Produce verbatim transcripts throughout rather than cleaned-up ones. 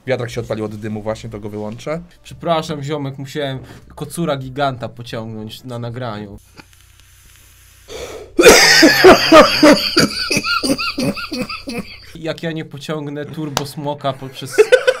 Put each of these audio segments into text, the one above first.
Wiatrak się odpalił od dymu właśnie, to go wyłączę. Przepraszam, ziomek, musiałem kocura giganta pociągnąć na nagraniu. Jak ja nie pociągnę turbo smoka poprzez...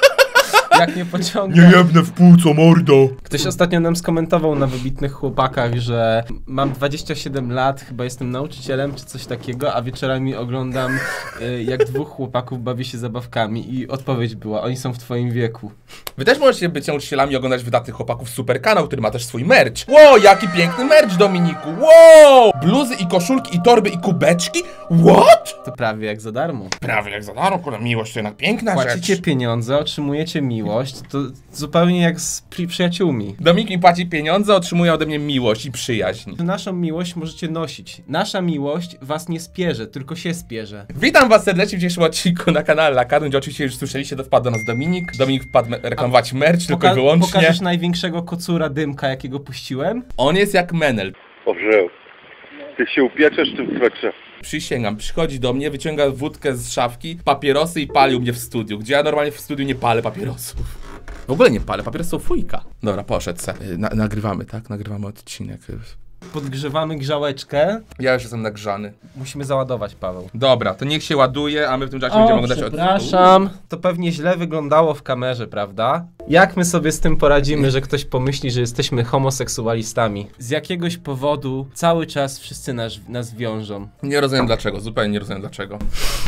Jak nie pociągnę... Nie jebnę w płuco, mordo! Ktoś ostatnio nam skomentował na Wybitnych Chłopakach, że mam dwadzieścia siedem lat, chyba jestem nauczycielem czy coś takiego, a wieczorami oglądam y, jak dwóch chłopaków bawi się zabawkami i odpowiedź była, oni są w twoim wieku. Wy też możecie być nauczycielami i oglądać Wydatnych Chłopaków Super Kanał, który ma też swój merch. Wow, jaki piękny merch, Dominiku! Wow! Bluzy i koszulki i torby i kubeczki? What? To prawie jak za darmo. Prawie jak za darmo, kurwa, miłość to jednak piękna Płacicie rzecz. pieniądze, otrzymujecie miłość, to zupełnie jak z pri przyjaciółmi. Dominik mi płaci pieniądze, otrzymuje ode mnie miłość i przyjaźń. Naszą miłość możecie nosić. Nasza miłość was nie spierze, tylko się spierze. Witam was serdecznie w dzisiejszym odcinku na kanale Lakarny, gdzie oczywiście już słyszeliście, to wpadł do nas Dominik. Dominik wpadł reklamować merch, tylko i wyłącznie. Pokażesz największego kocura dymka, jakiego puściłem? On jest jak menel. Orzeł, ty się upieczesz w tym swetrze. Przysięgam, przychodzi do mnie, wyciąga wódkę z szafki, papierosy i palił mnie w studiu, gdzie ja normalnie w studiu nie palę papierosów. W ogóle nie palę, papierosy są fujka. Dobra, poszedł se. Na, nagrywamy, tak? Nagrywamy odcinek. Podgrzewamy grzałeczkę. Ja już jestem nagrzany. Musimy załadować, Paweł. Dobra, to niech się ładuje, a my w tym czasie o, będziemy oglądać odcinek. Przepraszam. To pewnie źle wyglądało w kamerze, prawda? Jak my sobie z tym poradzimy, że ktoś pomyśli, że jesteśmy homoseksualistami? Z jakiegoś powodu cały czas wszyscy nas, nas wiążą. Nie rozumiem dlaczego, zupełnie nie rozumiem dlaczego.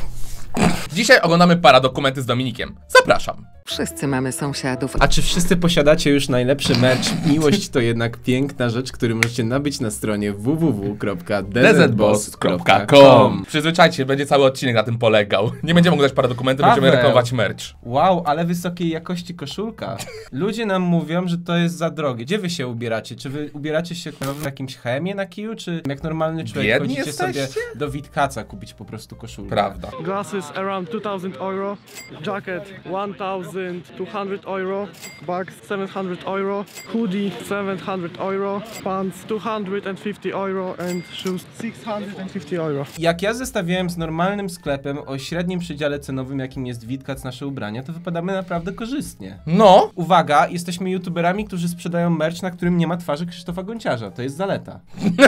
Dzisiaj oglądamy paradokumenty z Dominikiem. Zapraszam. Wszyscy mamy sąsiadów. A czy wszyscy posiadacie już najlepszy merch? Miłość to jednak piękna rzecz, który możecie nabyć na stronie w w w kropka d z boss kropka com. Przyzwyczajcie, będzie cały odcinek na tym polegał. Nie będziemy oglądać paradokumenty, Paweł. będziemy reklamować merch. Wow, ale wysokiej jakości koszulka. Ludzie nam mówią, że to jest za drogie. Gdzie wy się ubieracie? Czy wy ubieracie się w jakimś chemie na kiju, czy jak normalny człowiek Biedni chodzicie jesteście? sobie do Witkaca kupić po prostu koszulkę? Prawda. Glasses around two thousand euro, jacket one thousand two hundred euro, bags seven hundred euro, hoodie seven hundred euro, pants two hundred fifty euro and shoes six hundred fifty euro. Jak ja zestawiałem z normalnym sklepem o średnim przedziale cenowym, jakim jest Witkac nasze ubrania, to wypadamy naprawdę korzystnie. No. Uwaga, jesteśmy youtuberami, którzy sprzedają merch, na którym nie ma twarzy Krzysztofa Gonciarza. To jest zaleta.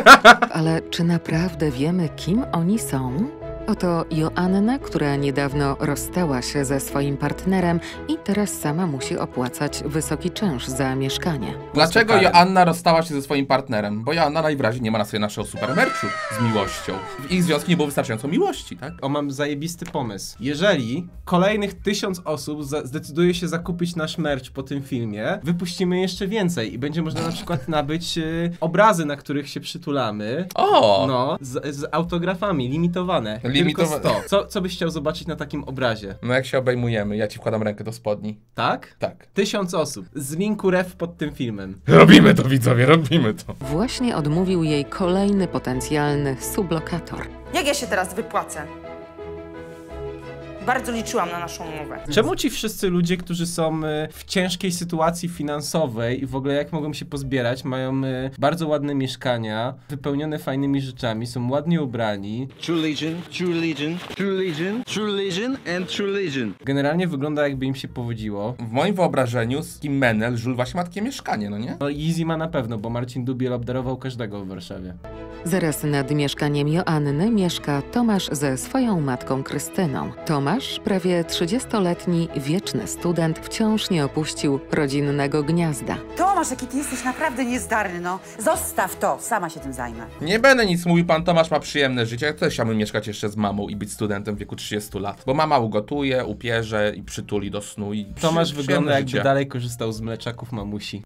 Ale czy naprawdę wiemy, kim oni są? Oto Joanna, która niedawno rozstała się ze swoim partnerem i teraz sama musi opłacać wysoki czynsz za mieszkanie. Dlaczego Joanna rozstała się ze swoim partnerem? Bo Joanna najwyraźniej nie ma na sobie naszego super merchu z miłością. W ich związku nie było wystarczająco miłości, tak? O, mam zajebisty pomysł. Jeżeli kolejnych tysiąc osób zdecyduje się zakupić nasz merch po tym filmie, wypuścimy jeszcze więcej i będzie można na przykład nabyć y, obrazy, na których się przytulamy. O! No, z, z autografami, limitowane. Limitowa- Tylko sto. Co, co byś chciał zobaczyć na takim obrazie? No jak się obejmujemy, ja ci wkładam rękę do spodni. Tak? Tak. Tysiąc osób. Z linku ref pod tym filmem. Robimy to, widzowie, robimy to. Właśnie odmówił jej kolejny potencjalny sublokator. Jak ja się teraz wypłacę? Bardzo liczyłam na naszą umowę. Czemu ci wszyscy ludzie, którzy są y, w ciężkiej sytuacji finansowej i w ogóle jak mogą się pozbierać, mają y, bardzo ładne mieszkania, wypełnione fajnymi rzeczami, są ładnie ubrani. True Legion, True Legion, True Legion, True Legion and True Legion. Generalnie wygląda jakby im się powodziło. W moim wyobrażeniu Kim Menel Żul właśnie ma takie mieszkanie, no nie? No Easy ma na pewno, bo Marcin Dubiel obdarował każdego w Warszawie. Zaraz nad mieszkaniem Joanny mieszka Tomasz ze swoją matką Krystyną. Tomasz, prawie trzydziestoletni, wieczny student, wciąż nie opuścił rodzinnego gniazda. Tomasz, jaki ty jesteś naprawdę niezdarny, no. Zostaw to, sama się tym zajmę. Nie będę nic mówił, pan Tomasz ma przyjemne życie. Ja też chciałbym mieszkać jeszcze z mamą i być studentem w wieku trzydziestu lat. Bo mama ugotuje, upierze i przytuli do snu i Tomasz przy, wygląda jakby życie. dalej korzystał z mleczaków mamusi.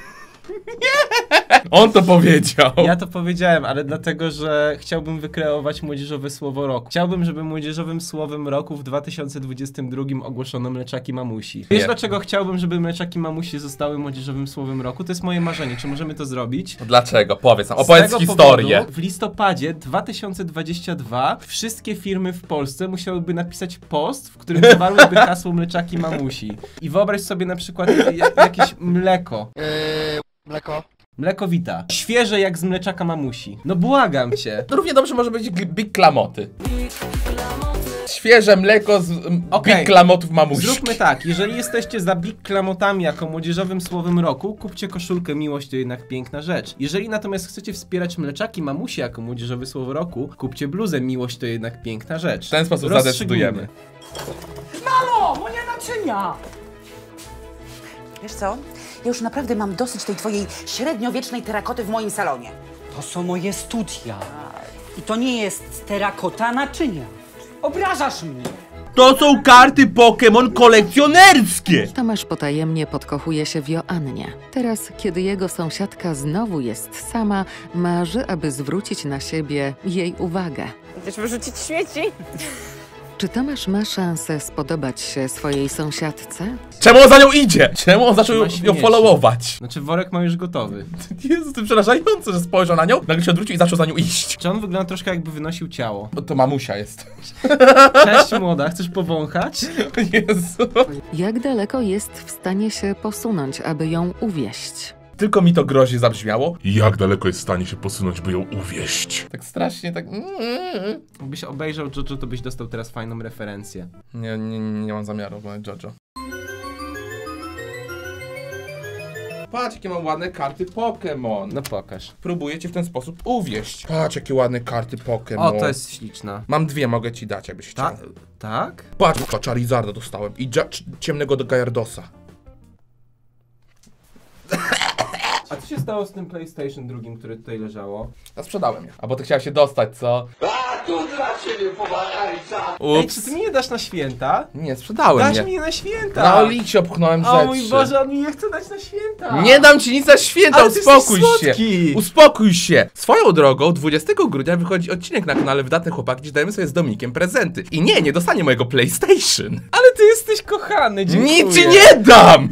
On to powiedział. Ja to powiedziałem, ale dlatego, że chciałbym wykreować młodzieżowe słowo roku. Chciałbym, żeby młodzieżowym słowem roku w dwa tysiące dwudziestym drugim ogłoszono mleczaki mamusi. Wiesz, Nie. dlaczego chciałbym, żeby mleczaki mamusi zostały młodzieżowym słowem roku? To jest moje marzenie. Czy możemy to zrobić? Dlaczego? Powiedz nam, Z opowiedz tego historię. powodu w listopadzie dwa tysiące dwudziestym drugim wszystkie firmy w Polsce musiałyby napisać post, w którym zawarłyby hasło mleczaki mamusi. I wyobraź sobie na przykład jak, jakieś mleko. Eee, mleko. Mlekowita. Świeże jak z mleczaka mamusi. No błagam cię. No równie dobrze może być Big Klamoty. Świeże mleko z Okej. Big Klamotów mamusi. Zróbmy tak, jeżeli jesteście za Big Klamotami jako młodzieżowym słowem roku, kupcie koszulkę Miłość to jednak piękna rzecz. Jeżeli natomiast chcecie wspierać mleczaki mamusi jako młodzieżowe słowo roku, kupcie bluzę Miłość to jednak piękna rzecz. W ten sposób zadecydujemy. Mamo, moje naczynia! Wiesz co? Ja już naprawdę mam dosyć tej twojej średniowiecznej terakoty w moim salonie. To są moje studia. I to nie jest terakota naczynia. Obrażasz mnie. To są karty Pokémon kolekcjonerskie! Tomasz potajemnie podkochuje się w Joannie. Teraz, kiedy jego sąsiadka znowu jest sama, marzy, aby zwrócić na siebie jej uwagę. Chcesz wyrzucić śmieci? Czy Tomasz ma szansę spodobać się swojej sąsiadce? Czemu on za nią idzie? Czemu on zaczął Ma ją śmieci. followować? Znaczy worek ma już gotowy. Jezu, to przerażające, że spojrzał na nią, nagle się odwrócił i zaczął za nią iść. Czy on wygląda troszkę jakby wynosił ciało? To mamusia jest. Cześć młoda, chcesz powąchać? Jezu. Jak daleko jest w stanie się posunąć, aby ją uwieść? Tylko mi to groźnie zabrzmiało. Jak daleko jest w stanie się posunąć, by ją uwieść? Tak strasznie, tak... Jakbyś obejrzał JoJo, to byś dostał teraz fajną referencję. Nie, nie, nie mam zamiaru oglądać JoJo. Patrz, jakie mam ładne karty Pokémon. No pokaż. Próbuję cię w ten sposób uwieść. Patrz, jakie ładne karty Pokémon. O, to jest śliczna. Mam dwie, mogę ci dać, jakbyś chciał. Ta tak? Patrz, Charizarda dostałem i ciemnego do Gyaradosa. A co się stało z tym PlayStation drugim, które tutaj leżało? Ja sprzedałem je. A bo ty chciałeś się dostać, co? A tu dla ciebie pomarańcza! Ej, Ups. czy ty mi nie dasz na święta? Nie, sprzedałem Dasz je. mi je na święta! Na Oliksie obchnąłem rzeczy. O mój Boże, on mi nie chce dać na święta! Nie dam ci nic na święta, Ale ty uspokój jesteś się! słodki. Uspokój się! Swoją drogą, dwudziestego grudnia wychodzi odcinek na kanale Wydatne Chłopaki, gdzie dajemy sobie z Dominikiem prezenty. I nie, nie dostanie mojego PlayStation. Ale ty jesteś kochany, dziękuję! Nic ci nie dam!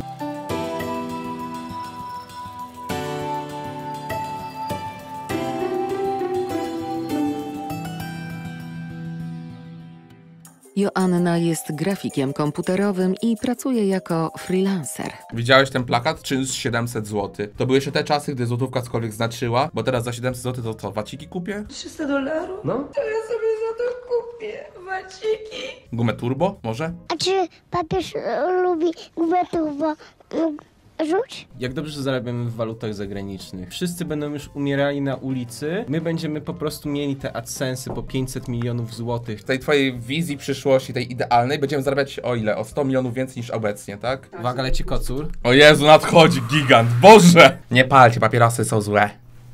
Joanna jest grafikiem komputerowym i pracuje jako freelancer. Widziałeś ten plakat? Czynsz siedemset złotych. To były jeszcze te czasy, gdy złotówka cokolwiek znaczyła, bo teraz za siedemset złotych to co, waciki kupię? trzysta dolarów? No. To ja sobie za to kupię waciki. Gumę turbo? Może? A czy papież e, lubi gumę turbo e, rzuć? Jak dobrze, że zarabiamy w walutach zagranicznych. Wszyscy będą już umierali na ulicy, my będziemy po prostu mieli te AdSense'y po pięćset milionów złotych. W tej twojej wizji przyszłości, tej idealnej, będziemy zarabiać o ile? O sto milionów więcej niż obecnie, tak? Uwaga, leci kocur. O Jezu, nadchodzi gigant, Boże! Nie palcie, papierosy są złe.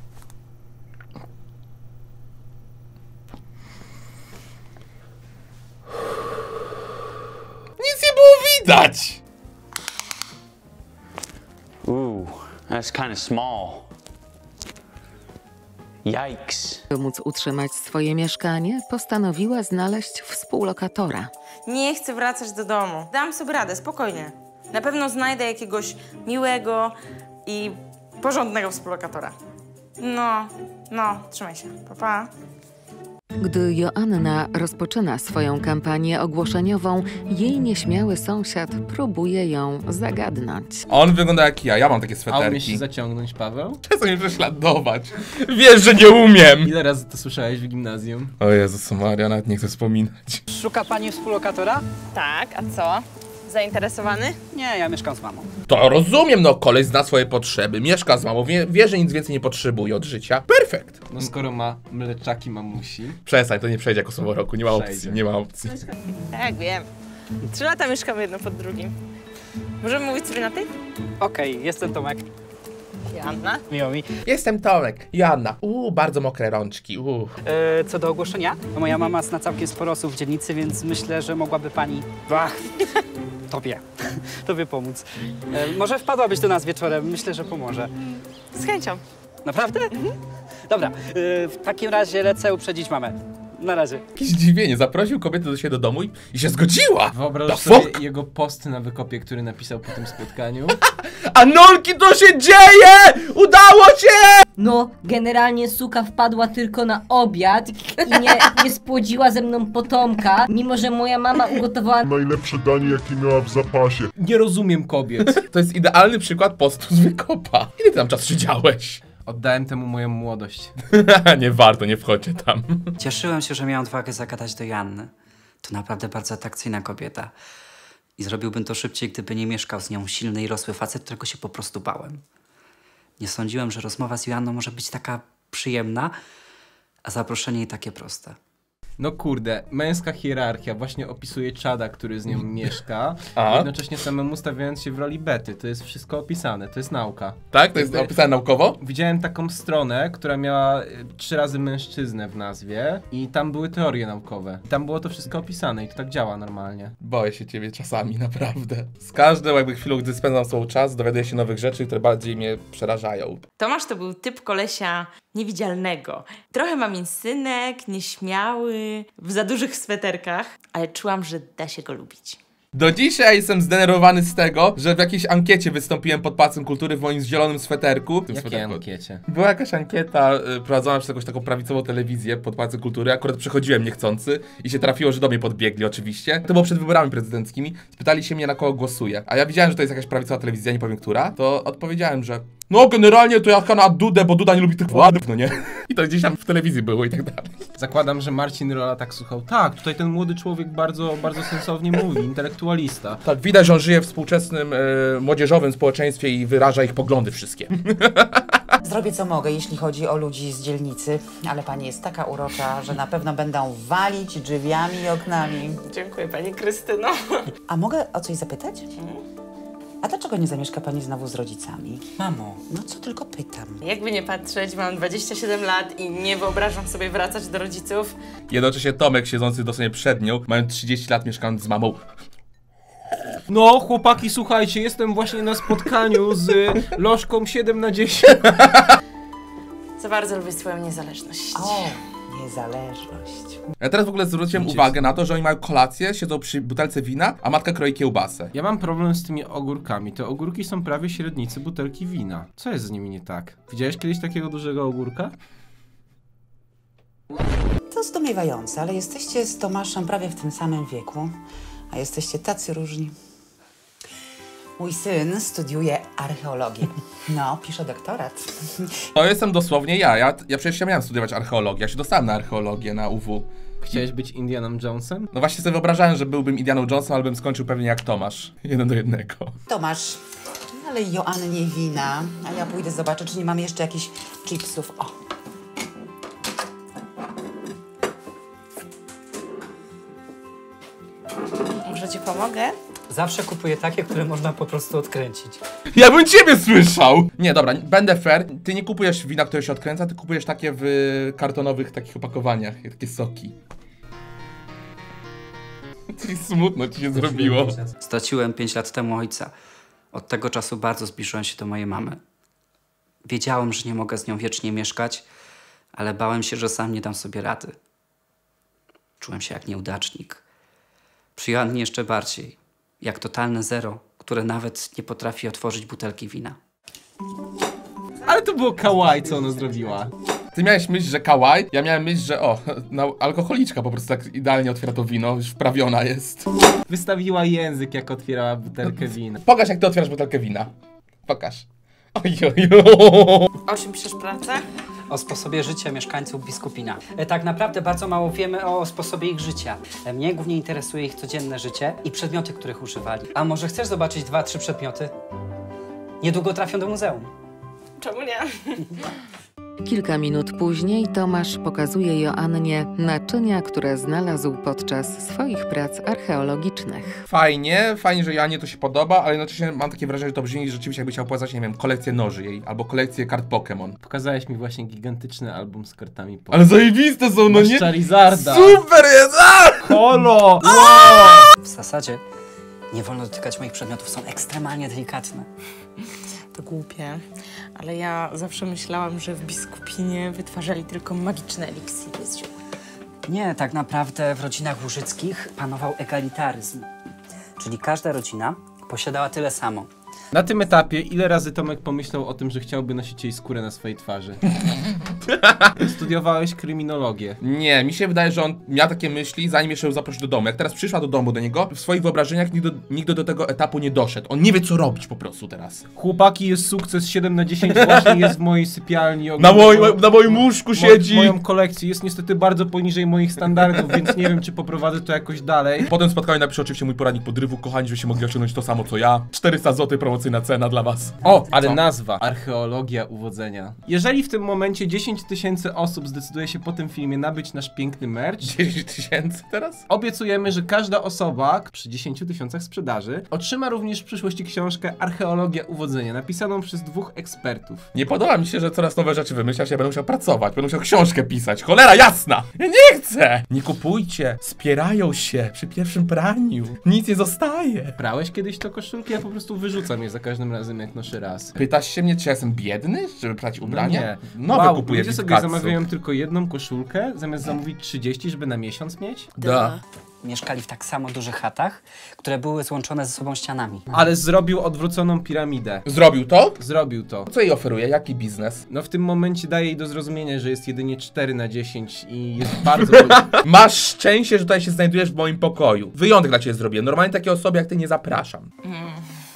Nic nie było widać! Ooh, that's kind of small. Yikes. By móc utrzymać swoje mieszkanie, postanowiła znaleźć współlokatora. Nie chcę wracać do domu. Dam sobie radę, spokojnie. Na pewno znajdę jakiegoś miłego i porządnego współlokatora. No, no, trzymaj się. Pa, pa. Gdy Joanna rozpoczyna swoją kampanię ogłoszeniową, jej nieśmiały sąsiad próbuje ją zagadnąć. On wygląda jak ja, ja mam takie A umiesz się sweterki. zaciągnąć, Paweł? Przestań mnie prześladować. Wiesz, że nie umiem! Ile razy to słyszałeś w gimnazjum? O Jezus Maria, nawet nie chcę wspominać. Szuka pani współlokatora? Tak, a co? Zainteresowany? Nie, ja mieszkam z mamą. To rozumiem, no koleś zna swoje potrzeby, mieszka z mamą, wie, wie, że nic więcej nie potrzebuje od życia. Perfekt! No skoro ma mleczaki mamusi. Przestań, to nie przejdzie jako słowo roku, nie ma opcji, Przejdzie. nie ma opcji. Tak, wiem. Trzy lata mieszkamy jedno pod drugim. Możemy mówić sobie na ty? Okej, okay, jestem Tomek. Joanna? Miło mi. Jestem Tomek. Joanna. Uuu, bardzo mokre rączki, uuu. E, co do ogłoszenia, no moja mama zna całkiem sporo osób w dzielnicy, więc myślę, że mogłaby pani... Bah, tobie. Tobie pomóc. E, może wpadłabyś do nas wieczorem, myślę, że pomoże. Z chęcią. Naprawdę? Mhm. Dobra, e, w takim razie lecę uprzedzić mamę. Na razie. Jakieś zdziwienie, zaprosił kobietę do siebie do domu i, i się zgodziła! Wyobraź The sobie fuck? jego posty na wykopie, który napisał po tym spotkaniu. Anolki, to się dzieje! Udało się! No, generalnie suka wpadła tylko na obiad i nie, nie spłodziła ze mną potomka, mimo że moja mama ugotowała Najlepsze danie, jakie miała w zapasie. Nie rozumiem kobiet. To jest idealny przykład postu z wykopa. Ile ty tam czas siedziałeś? Oddałem temu moją młodość. Nie warto, nie wchodźcie tam. Cieszyłem się, że miałem odwagę zagadać do Janny. To naprawdę bardzo atrakcyjna kobieta. I zrobiłbym to szybciej, gdyby nie mieszkał z nią silny i rosły facet, którego się po prostu bałem. Nie sądziłem, że rozmowa z Joanną może być taka przyjemna, a zaproszenie jej takie proste. No kurde, męska hierarchia właśnie opisuje czada, który z nią mieszka, A? jednocześnie samemu stawiając się w roli bety. To jest wszystko opisane, to jest nauka. Tak? To jest opisane naukowo? Widziałem taką stronę, która miała y, trzy razy mężczyznę w nazwie i tam były teorie naukowe. I tam było to wszystko opisane i to tak działa normalnie. Boję się ciebie czasami, naprawdę. Z każdą jakby chwilą, gdy spędzam sobą czas, dowiaduję się nowych rzeczy, które bardziej mnie przerażają. Tomasz to był typ kolesia niewidzialnego. Trochę mamięsynek, nieśmiały, w za dużych sweterkach, ale czułam, że da się go lubić. Do dzisiaj jestem zdenerwowany z tego, że w jakiejś ankiecie wystąpiłem pod Pałacem Kultury w moim zielonym sweterku. W tym Jakie sweterku. ankiecie? Była jakaś ankieta y, prowadzona przez jakąś taką prawicową telewizję pod Pałacem Kultury. Akurat przechodziłem niechcący i się trafiło, że do mnie podbiegli oczywiście. To było przed wyborami prezydenckimi. Spytali się mnie, na kogo głosuję. A ja widziałem, że to jest jakaś prawicowa telewizja, nie powiem która. To odpowiedziałem, że no generalnie to ja na Dudę, bo Duda nie lubi tych władów, no nie? I to gdzieś tam w telewizji było i tak dalej. Zakładam, że Marcin Rola tak słuchał. Tak, tutaj ten młody człowiek bardzo, bardzo sensownie mówi, intelektualista. Tak, widać, że on żyje w współczesnym, e, młodzieżowym społeczeństwie i wyraża ich poglądy wszystkie. Zrobię co mogę, jeśli chodzi o ludzi z dzielnicy, ale pani jest taka urocza, że na pewno będą walić drzwiami i oknami. Dziękuję, pani Krystyno. A mogę o coś zapytać? A dlaczego nie zamieszka pani znowu z rodzicami? Mamo. No co tylko pytam. Jakby nie patrzeć, mam dwadzieścia siedem lat i nie wyobrażam sobie wracać do rodziców. Jednocześnie Tomek, siedzący dosłownie przed nią, mając trzydzieści lat, mieszkając z mamą. No, chłopaki, słuchajcie, jestem właśnie na spotkaniu z lożką siedem na dziesięć. Za bardzo lubię swoją niezależność. O, niezależność. Ja teraz w ogóle zwróciłem uwagę na to, że oni mają kolację, siedzą przy butelce wina, a matka kroi kiełbasę. Ja mam problem z tymi ogórkami. Te ogórki są prawie średnicy butelki wina. Co jest z nimi nie tak? Widziałeś kiedyś takiego dużego ogórka? To zdumiewające, ale jesteście z Tomaszem prawie w tym samym wieku, a jesteście tacy różni. Mój syn studiuje archeologię. No, pisze doktorat. To jestem dosłownie ja. Ja, ja przecież ja miałem studiować archeologię. Ja się dostałem na archeologię na U W. Chciałeś być Indianą Jonesem? No właśnie sobie wyobrażałem, że byłbym Indianą Jonesem, ale bym skończył pewnie jak Tomasz. Jeden do jednego. Tomasz, nalej Joannie wina, a ja pójdę zobaczyć, czy nie mamy jeszcze jakichś chipsów. O. Może ci pomogę? Zawsze kupuję takie, które można po prostu odkręcić. Ja bym ciebie słyszał! Nie, dobra, będę fair. Ty nie kupujesz wina, które się odkręca, ty kupujesz takie w kartonowych takich opakowaniach, takie soki. Ci smutno ci się zrobiło. Straciłem pięć lat temu ojca. Od tego czasu bardzo zbliżyłem się do mojej mamy. Wiedziałem, że nie mogę z nią wiecznie mieszkać, ale bałem się, że sam nie dam sobie rady. Czułem się jak nieudacznik. Przy Joannie jeszcze bardziej. Jak totalne zero, które nawet nie potrafi otworzyć butelki wina. Ale to było kawaii, co ona zrobiła. Ty miałeś myśl, że kawaii, ja miałem myśl, że o, no, alkoholiczka po prostu tak idealnie otwiera to wino, już wprawiona jest. Wystawiła język, jak otwierała butelkę wina. Pokaż, jak ty otwierasz butelkę wina. Pokaż. Ojojo. O czym piszesz pracę? O sposobie życia mieszkańców Biskupina. E, Tak naprawdę bardzo mało wiemy o sposobie ich życia. E, Mnie głównie interesuje ich codzienne życie i przedmioty, których używali. A może chcesz zobaczyć dwa, trzy przedmioty? Niedługo trafią do muzeum. Czemu nie? Kilka minut później Tomasz pokazuje Joannie naczynia, które znalazł podczas swoich prac archeologicznych. Fajnie, fajnie, że Janie to się podoba, ale jednocześnie mam takie wrażenie, że to brzmi rzeczywiście jakby chciał pokazać, nie wiem, kolekcję noży jej, albo kolekcję kart Pokémon. Pokazałeś mi właśnie gigantyczny album z kartami Pokémon. Ale zajebiste są, no nie? Charizarda. Super jest! Holo! Wow! W zasadzie nie wolno dotykać moich przedmiotów, są ekstremalnie delikatne. To głupie, ale ja zawsze myślałam, że w Biskupinie wytwarzali tylko magiczne eliksiry z życia. Nie, tak naprawdę w rodzinach łużyckich panował egalitaryzm. Czyli każda rodzina posiadała tyle samo. Na tym etapie ile razy Tomek pomyślał o tym, że chciałby nosić jej skórę na swojej twarzy? Studiowałeś kryminologię. Nie, mi się wydaje, że on miał takie myśli, zanim jeszcze ją zaprosił do domu. Jak teraz przyszła do domu do niego, w swoich wyobrażeniach nigdy, nigdy do tego etapu nie doszedł. On nie wie, co robić po prostu teraz. Chłopaki, jest sukces siedem na dziesięć, właśnie jest w mojej sypialni. Na, moj, na moim łóżku siedzi. Moją kolekcję jest niestety bardzo poniżej moich standardów, więc nie wiem, czy poprowadzę to jakoś dalej. Potem spotkałem, napiszę oczywiście mój poradnik podrywu. Kochani, żebyście mogli osiągnąć to samo, co ja. czterysta złotych promocyjna cena dla was. O, ale co? nazwa. Archeologia uwodzenia. Jeżeli w tym momencie dziesięć tysięcy osób zdecyduje się po tym filmie nabyć nasz piękny merch, dziesięć tysięcy teraz? Obiecujemy, że każda osoba przy dziesięciu tysiącach sprzedaży otrzyma również w przyszłości książkę Archeologia uwodzenia, napisaną przez dwóch ekspertów. Nie podoba mi się, że coraz nowe rzeczy wymyślasz, ja będę musiał pracować, będę musiał książkę pisać. Cholera jasna! Ja nie chcę! Nie kupujcie, spierają się przy pierwszym praniu. Nic nie zostaje. Prałeś kiedyś to koszulki? Ja po prostu wyrzucam je za każdym razem, jak noszę raz. Pytasz się mnie, czy ja jestem biedny, żeby prać ubrania? No nie. Nowe wow, kupuję ludzie sobie zamawiają tylko jedną koszulkę, zamiast zamówić trzydzieści, żeby na miesiąc mieć? Da. Mieszkali w tak samo dużych chatach, które były złączone ze sobą ścianami. Ale zrobił odwróconą piramidę. Zrobił to? Zrobił to. Co jej oferuje? Jaki biznes? No w tym momencie daje jej do zrozumienia, że jest jedynie cztery na dziesięć i jest bardzo... Masz szczęście, że tutaj się znajdujesz w moim pokoju. Wyjątek dla ciebie zrobię. Normalnie takie osoby jak ty nie zapraszam. Mm.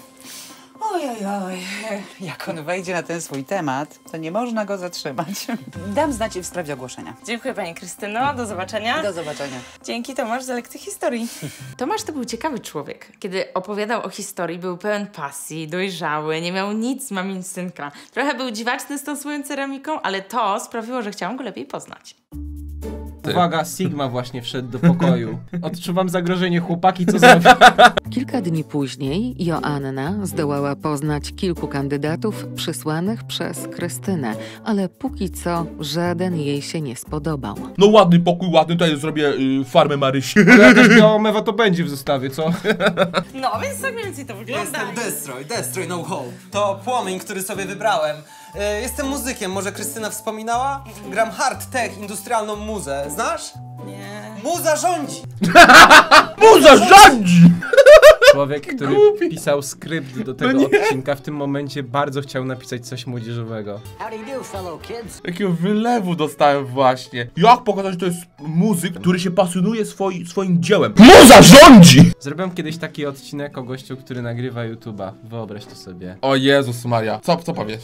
Oj, oj, oj. Jak on wejdzie na ten swój temat, to nie można go zatrzymać. Dam znać w sprawie ogłoszenia. Dziękuję pani Krystyno, do zobaczenia. Do zobaczenia. Dzięki Tomasz za lekcję historii. Tomasz to był ciekawy człowiek. Kiedy opowiadał o historii, był pełen pasji, dojrzały, nie miał nic z mamin synka. Trochę był dziwaczny z tą swoją ceramiką, ale to sprawiło, że chciałam go lepiej poznać. Uwaga, Sigma właśnie wszedł do pokoju. Odczuwam zagrożenie, chłopaki, co zrobić? Kilka dni później Joanna zdołała poznać kilku kandydatów przysłanych przez Krystynę, ale póki co żaden jej się nie spodobał. No ładny pokój, ładny, tutaj zrobię y, farmę Marysi. Ale jakaś biała mewa to będzie w zestawie, co? No, więc tak mniej więcej to wygląda. Jestem Destroy, Destroy No Hope. To płomień, który sobie wybrałem. E, jestem muzykiem, może Krystyna wspominała? Gram hard tech, industrialną muzę. Znasz? Nie. Muza rządzi! Muza rządzi! Człowiek, który Głupi. pisał skrypt do tego No odcinka, w tym momencie bardzo chciał napisać coś młodzieżowego. Jakiego wylewu dostałem właśnie. Jak pokazać, że to jest muzyk, który się pasjonuje swoi, swoim dziełem? Muza rządzi! Zrobiłem kiedyś taki odcinek o gościu, który nagrywa YouTube'a. Wyobraź to sobie. O Jezus Maria. Co, co powiesz?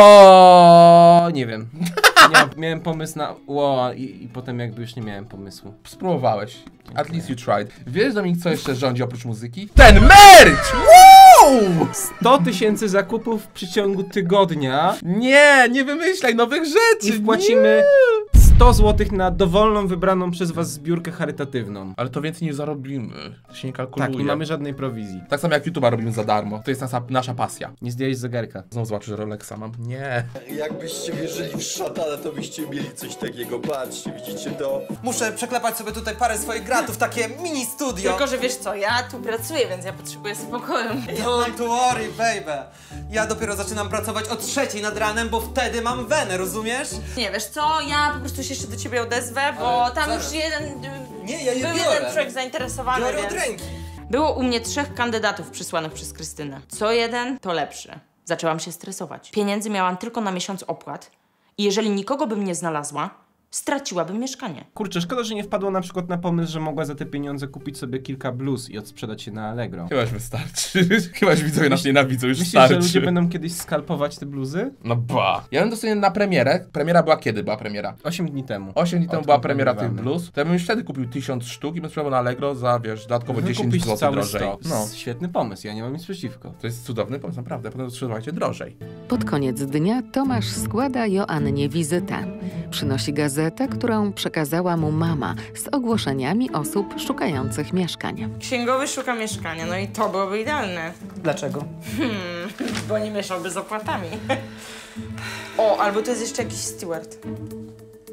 Ło, nie wiem. Nie, miałem pomysł na ło i, i potem jakby już nie miałem pomysłu. Spróbowałeś. At least you tried. Wiesz, Dominik, co jeszcze rządzi oprócz muzyki? Ten merch! Woo! sto tysięcy zakupów w przeciągu tygodnia. Nie, nie wymyślaj nowych rzeczy! I wpłacimy nie. sto złotych na dowolną, wybraną przez was zbiórkę charytatywną. Ale to więcej nie zarobimy. To się nie kalkuluje. Tak, nie mamy żadnej prowizji. Tak samo jak YouTube'a robimy za darmo. To jest nasza, nasza pasja. Nie zdjęłeś zegarka. Znowu zobaczysz, że Rolexa mam. Nie. Jakbyście wierzyli w szatana, to byście mieli coś takiego. Patrzcie, widzicie to? Muszę przeklepać sobie tutaj parę swoich gratów, takie mini studio. Tylko, że wiesz co, ja tu pracuję, więc ja potrzebuję spokoju. Don't worry, baby. Ja dopiero zaczynam pracować o trzeciej nad ranem, bo wtedy mam wenę, rozumiesz? Nie, wiesz co, ja po prostu się jeszcze do ciebie odezwę, bo Ale tam zaraz. już jeden... Nie, ja je Był biorę. jeden człowiek zainteresowany, Biorę więc... od ręki. Było u mnie trzech kandydatów przysłanych przez Krystynę. Co jeden, to lepszy. Zaczęłam się stresować. Pieniędzy miałam tylko na miesiąc opłat i jeżeli nikogo bym nie znalazła, straciłabym mieszkanie. Kurczę, szkoda, że nie wpadła na przykład na pomysł, że mogła za te pieniądze kupić sobie kilka bluz i odsprzedać je na Allegro. Chyba już wystarczy. Chyba już widzowie nas nienawidzą, już Myślisz, starczy. że ludzie będą kiedyś skalpować te bluzy? No ba. Ja bym dosłownie na premierę. Premiera była kiedy była premiera? osiem dni temu. osiem dni temu Odkąd była premiera tych nagrywamy. bluz. To ja bym już wtedy kupił tysiąc sztuk i bym sprzedał na Allegro za, wiesz, dodatkowo dziesięć Wykupić złotych cały drożej. stok. No. Świetny pomysł, ja nie mam nic przeciwko. To jest cudowny pomysł, naprawdę. Potem sprzedawajcie drożej. Pod koniec dnia Tomasz składa Joannie wizytę. Przynosi gazetę, którą przekazała mu mama z ogłoszeniami osób szukających mieszkań. Księgowy szuka mieszkania, no i to byłoby idealne. Dlaczego? Hmm, bo nie mieszałby z opłatami. O, albo to jest jeszcze jakiś steward.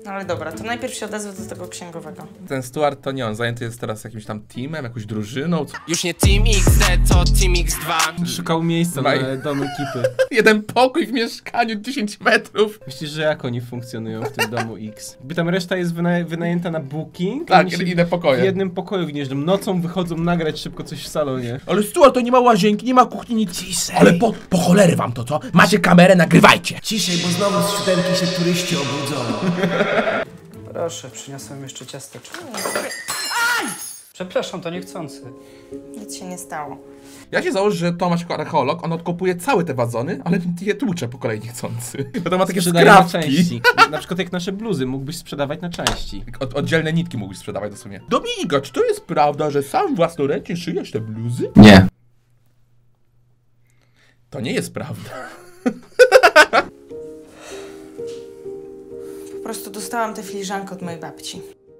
No ale dobra, to najpierw się odezwę do tego księgowego. Ten Stuart to nie on, zajęty jest teraz jakimś tam teamem, jakąś drużyną. Już nie Team X D, to Team X dwa. Szukał miejsca Maj. na dom ekipy. Jeden pokój w mieszkaniu, dziesięć metrów. Myślisz, że jak oni funkcjonują w tym domu X? By tam reszta jest wyna wynajęta na booking. Tak, oni się inne pokoje. W jednym pokoju gnieżdżą. Nocą wychodzą nagrać szybko coś w salonie. Ale Stuart, to nie ma łazienki, nie ma kuchni, nic. Ciszej. Ale po, po cholery wam to, co? Macie kamerę, nagrywajcie. Ciszej, bo znowu z siódemki się turyści obudzą. Proszę, przyniosłem jeszcze ciasteczko. Przepraszam, to niechcący. Nic się nie stało. Ja się założę, że Tomasz jako archeolog, on odkopuje całe te wazony, ale je tłucze po kolei niechcący. Bo to ma takie Sprzedaje na skrawki. części. Na przykład jak nasze bluzy mógłbyś sprzedawać na części. Od, oddzielne nitki mógłbyś sprzedawać dosłownie. Dominika, czy to jest prawda, że sam własnoręcznie szyjesz te bluzy? Nie. To nie jest prawda. Po prostu dostałam tę filiżankę od mojej babci.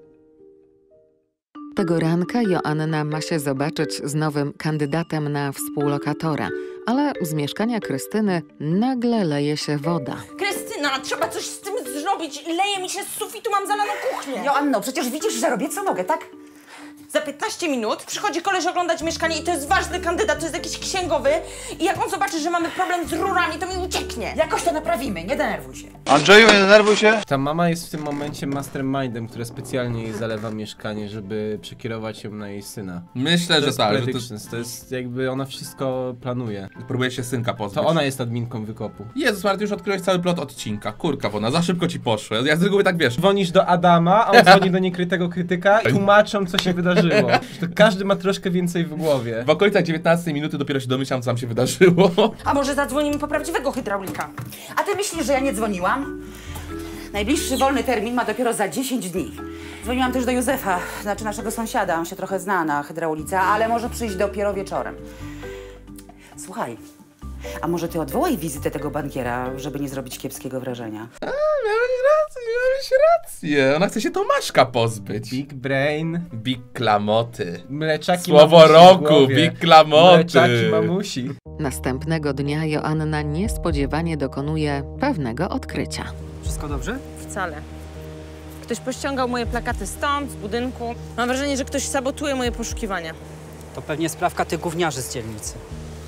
Tego ranka Joanna ma się zobaczyć z nowym kandydatem na współlokatora, ale z mieszkania Krystyny nagle leje się woda. Krystyna, trzeba coś z tym zrobić. Leje mi się z sufitu, mam zalaną kuchnię. Joanno, przecież widzisz, że robię co mogę, tak? Za piętnaście minut przychodzi koleś oglądać mieszkanie i to jest ważny kandydat, to jest jakiś księgowy i jak on zobaczy, że mamy problem z rurami, to mi ucieknie. Jakoś to naprawimy, nie denerwuj się. Andrzeju, nie denerwuj się. Ta mama jest w tym momencie mastermindem, która specjalnie jej zalewa mieszkanie, żeby przekierować ją na jej syna. Myślę, to że jest tak. predictions, Że to... to jest jakby ona wszystko planuje. Próbuje się synka pozbyć. To ona jest adminką wykopu. Jezus Marty, już odkryłeś cały plot odcinka. Kurka wona, za szybko ci poszło. Ja z reguły tak wiesz. Dzwonisz do Adama, a on dzwoni do niekrytego krytyka i tłumaczą, co się wydarzyło. To każdy ma troszkę więcej w głowie. W okolicach dziewiętnastej minuty dopiero się domyślam, co tam się wydarzyło. A może zadzwonimy po prawdziwego hydraulika? A ty myślisz, że ja nie dzwoniłam? Najbliższy wolny termin ma dopiero za dziesięć dni. Dzwoniłam też do Józefa, znaczy naszego sąsiada, on się trochę zna na hydraulice, ale może przyjść dopiero wieczorem. Słuchaj, a może ty odwołaj wizytę tego bankiera, żeby nie zrobić kiepskiego wrażenia? A, miałeś rację, miałeś rację. Ona chce się Tomaszka pozbyć. Big brain. Big klamoty. Mleczaki Słowo mamusi roku, big klamoty. Mleczaki mamusi. Następnego dnia Joanna niespodziewanie dokonuje pewnego odkrycia. Wszystko dobrze? Wcale. Ktoś pościągał moje plakaty stąd, z budynku. Mam wrażenie, że ktoś sabotuje moje poszukiwania. To pewnie sprawka tych gówniarzy z dzielnicy.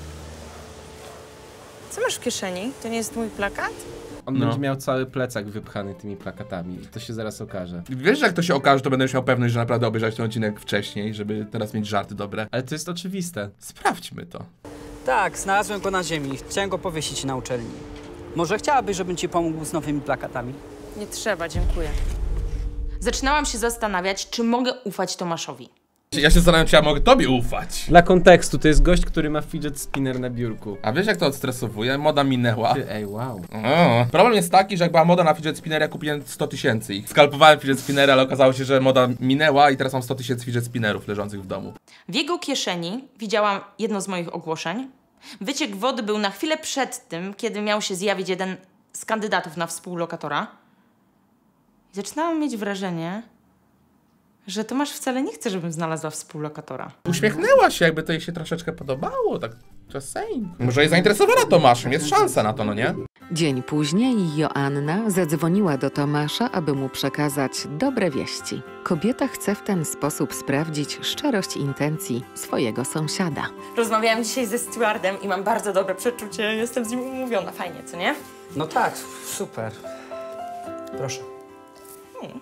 Co masz w kieszeni? To nie jest mój plakat? On No. będzie miał cały plecak wypchany tymi plakatami i to się zaraz okaże. Wiesz, że jak to się okaże, to będę już miał pewność, że naprawdę obejrzałeś ten odcinek wcześniej, żeby teraz mieć żarty dobre. Ale to jest oczywiste. Sprawdźmy to. Tak, znalazłem go na ziemi. Chciałem go powiesić na uczelni. Może chciałabyś, żebym ci pomógł z nowymi plakatami? Nie trzeba, dziękuję. Zaczynałam się zastanawiać, czy mogę ufać Tomaszowi. Ja się zastanawiam, czy ja mogę tobie ufać. Dla kontekstu, to jest gość, który ma fidget spinner na biurku. A wiesz, jak to odstresowuje? Moda minęła. Ty, ej, wow. O. Problem jest taki, że jak była moda na fidget spinner, ja kupiłem sto tysięcy ich. Skalpowałem fidget spinnery, ale okazało się, że moda minęła i teraz mam sto tysięcy fidget spinnerów leżących w domu. W jego kieszeni widziałam jedno z moich ogłoszeń. Wyciek wody był na chwilę przed tym, kiedy miał się zjawić jeden z kandydatów na współlokatora. I zaczynałam mieć wrażenie, że Tomasz wcale nie chce, żebym znalazła współlokatora. Uśmiechnęła się, jakby to jej się troszeczkę podobało, tak czasem. Może jest zainteresowana Tomaszem, jest szansa na to, no nie? Dzień później Joanna zadzwoniła do Tomasza, aby mu przekazać dobre wieści. Kobieta chce w ten sposób sprawdzić szczerość intencji swojego sąsiada. Rozmawiałam dzisiaj ze stewardem i mam bardzo dobre przeczucie. Jestem z nim umówiona. Fajnie, co nie? No tak, super. Proszę. Hmm.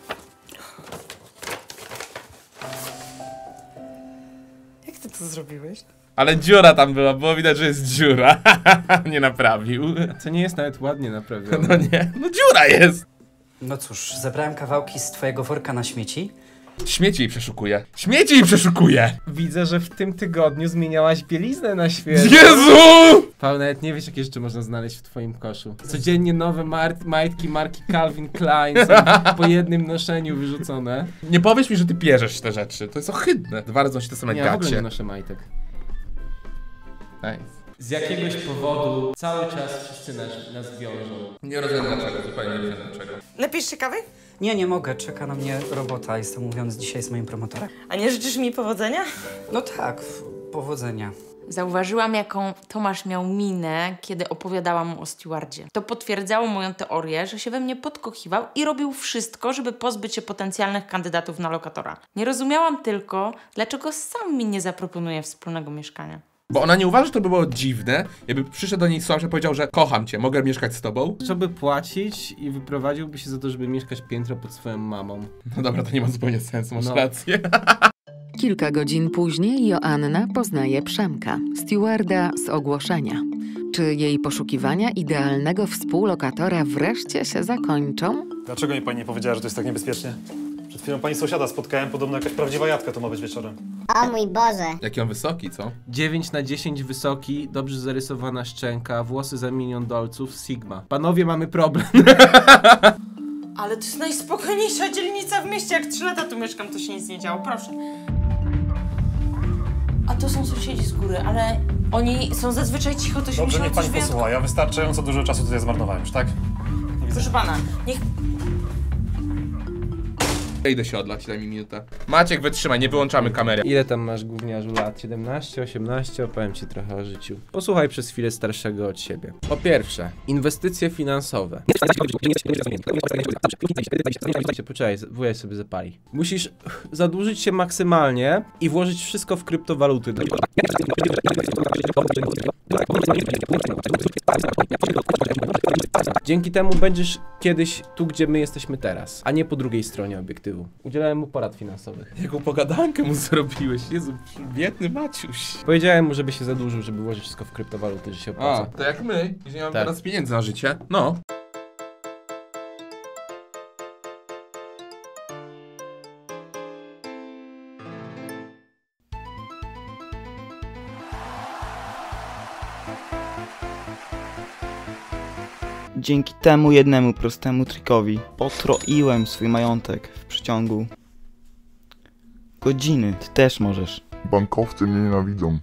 Jak ty to zrobiłeś? Ale dziura tam była, było widać, że jest dziura. Nie naprawił. To nie jest nawet ładnie naprawione. No nie, no dziura jest. No cóż, zebrałem kawałki z twojego worka na śmieci. Śmieci jej przeszukuje. Śmieci jej przeszukuje! Widzę, że w tym tygodniu zmieniałaś bieliznę na świeżo. Jezu! Paweł, nawet nie wiesz, jakie rzeczy można znaleźć w twoim koszu. Codziennie nowe mar- majtki marki Calvin Klein są po jednym noszeniu wyrzucone. Nie powiesz mi, że ty pierzesz te rzeczy. To jest ohydne. Dwa razy się te same Nie, w ogóle nie gacie. noszę majtek. Nice. Z jakiegoś powodu cały czas wszyscy nas, nas wiążą. Nie rozumiem dlaczego, zupełnie nie rozumiem dlaczego. Napisz się kawy? Nie, nie mogę, czeka na mnie robota. Jestem umówiony dzisiaj z moim promotorem. A nie życzysz mi powodzenia? No tak, powodzenia. Zauważyłam, jaką Tomasz miał minę, kiedy opowiadałam mu o stewardzie. To potwierdzało moją teorię, że się we mnie podkochiwał i robił wszystko, żeby pozbyć się potencjalnych kandydatów na lokatora. Nie rozumiałam tylko, dlaczego sam mi nie zaproponuje wspólnego mieszkania. Bo ona nie uważa, że to by było dziwne, jakby przyszedł do niej Sławek i powiedział, że kocham cię, mogę mieszkać z tobą? Żeby płacić i wyprowadziłby się za to, żeby mieszkać piętro pod swoją mamą. No dobra, to nie ma zupełnie sensu, masz No. rację. Kilka godzin później Joanna poznaje Przemka, stewarda z ogłoszenia. Czy jej poszukiwania idealnego współlokatora wreszcie się zakończą? Dlaczego mi pani nie powiedziała, że to jest tak niebezpiecznie? Przed chwilą pani sąsiada spotkałem, podobno jakaś prawdziwa jadka to ma być wieczorem. O mój Boże. Jaki on wysoki, co? dziewięć na dziesięć wysoki, dobrze zarysowana szczęka, włosy za milion dolców, Sigma. Panowie, mamy problem. Ale to jest najspokojniejsza dzielnica w mieście. Jak trzy lata tu mieszkam, to się nic nie działo. Proszę. A to są sąsiedzi z góry, ale oni są zazwyczaj cicho, to się Dobrze, musiało niech coś pani wyjątkowo- posłucha, ja wystarczająco dużo czasu tutaj zmarnowałem już, tak? Nie widzę. Proszę pana, niech... Ja idę się odlać, daj mi minutę. Maciek, wytrzymaj, nie wyłączamy kamery. Ile tam masz, gówniarzu, lat? siedemnaście, osiemnaście? Opowiem ci trochę o życiu. Posłuchaj przez chwilę starszego od siebie. Po pierwsze, inwestycje finansowe. Poczekaj, wuja sobie zapali. Musisz zadłużyć się maksymalnie i włożyć wszystko w kryptowaluty. Dzięki temu będziesz kiedyś tu, gdzie my jesteśmy teraz, a nie po drugiej stronie obiektywu. Udzielałem mu porad finansowych. Jaką pogadankę mu zrobiłeś, Jezu, biedny Maciuś. Powiedziałem mu, żeby się zadłużył, żeby włożyć wszystko w kryptowaluty, że się opłaca. A, to jak my, że nie mamy Tak. teraz pieniędzy na życie. No. Dzięki temu jednemu prostemu trikowi potroiłem swój majątek w przeciągu godziny. Ty też możesz. Bankowcy mnie nienawidzą.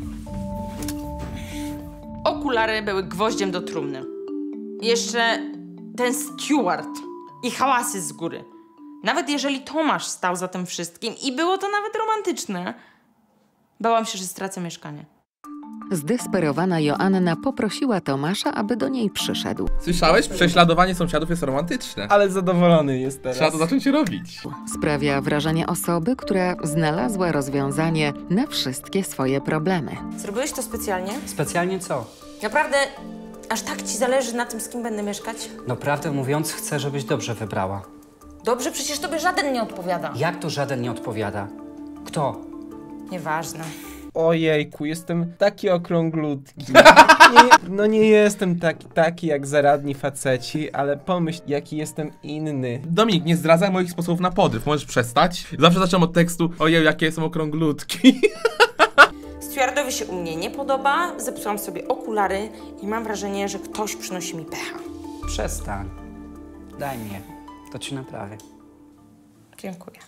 Okulary były gwoździem do trumny. Jeszcze ten steward i hałasy z góry. Nawet jeżeli Tomasz stał za tym wszystkim i było to nawet romantyczne, bałam się, że stracę mieszkanie. Zdesperowana Joanna poprosiła Tomasza, aby do niej przyszedł. Słyszałeś? Prześladowanie sąsiadów jest romantyczne. Ale zadowolony jest teraz. Trzeba to zacząć robić. Sprawia wrażenie osoby, która znalazła rozwiązanie na wszystkie swoje problemy. Zrobiłeś to specjalnie? Specjalnie co? Naprawdę aż tak ci zależy na tym, z kim będę mieszkać? No prawdę mówiąc, chcę, żebyś dobrze wybrała. Dobrze, przecież tobie żaden nie odpowiada. Jak to żaden nie odpowiada? Kto? Nieważne. Ojejku, jestem taki okrąglutki. Nie, no nie jestem taki, taki jak zaradni faceci, ale pomyśl, jaki jestem inny. Dominik, nie zdradzaj moich sposobów na podryw, możesz przestać? Zawsze zaczynam od tekstu, ojej, jakie jestem okrąglutki. Stewardowi się u mnie nie podoba, zepsułam sobie okulary i mam wrażenie, że ktoś przynosi mi pecha. Przestań. Daj mi je. To ci naprawię. Dziękuję.